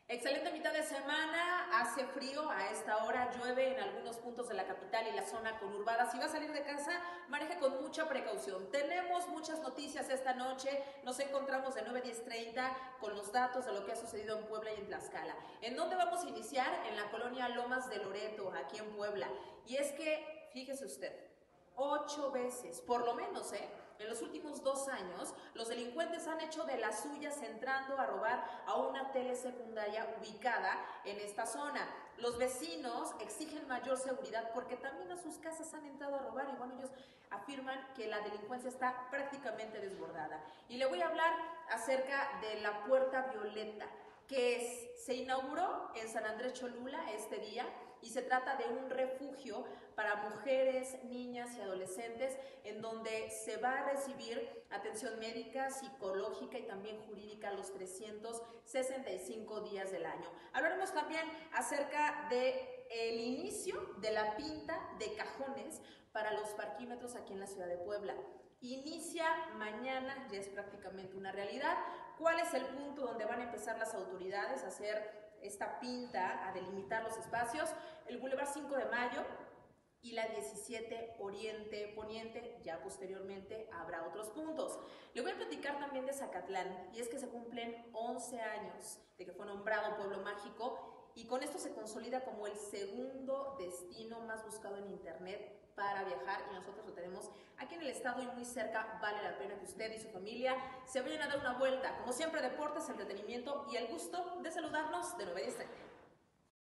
Excelente mitad de semana, hace frío a esta hora, llueve en algunos puntos de la capital y la zona conurbada. Si va a salir de casa, maneje con mucha precaución. Tenemos muchas noticias esta noche, nos encontramos de 9 a 10:30 con los datos de lo que ha sucedido en Puebla y en Tlaxcala. ¿En dónde vamos a iniciar? En la colonia Lomas de Loreto, aquí en Puebla. Y es que, fíjese usted, 8 veces, por lo menos, en los últimos 2 años, los delincuentes han hecho de las suyas entrando a robar a una telesecundaria ubicada en esta zona. Los vecinos exigen mayor seguridad porque también a sus casas han entrado a robar y bueno, ellos afirman que la delincuencia está prácticamente desbordada. Y le voy a hablar acerca de la Puerta Violeta, que se inauguró en San Andrés Cholula este día y se trata de un refugio para mujeres, niñas y adolescentes en donde se va a recibir atención médica, psicológica y también jurídica los 365 días del año. Hablaremos también acerca del inicio de la pinta de cajones para los parquímetros aquí en la ciudad de Puebla. Inicia mañana, ya es prácticamente una realidad. ¿Cuál es el punto donde van a empezar las autoridades a hacer esta pinta, a delimitar los espacios? El Boulevard 5 de Mayo y la 17 Oriente Poniente. Ya posteriormente habrá otros puntos. Le voy a platicar también de Zacatlán, y es que se cumplen 11 años de que fue nombrado Pueblo Mágico, y con esto se consolida como el segundo destino más buscado en internet para viajar, y nosotros lo tenemos aquí en el estado y muy cerca. Vale la pena que usted y su familia se vayan a dar una vuelta. Como siempre, deportes, entretenimiento y el gusto de saludarnos de 9 a 10.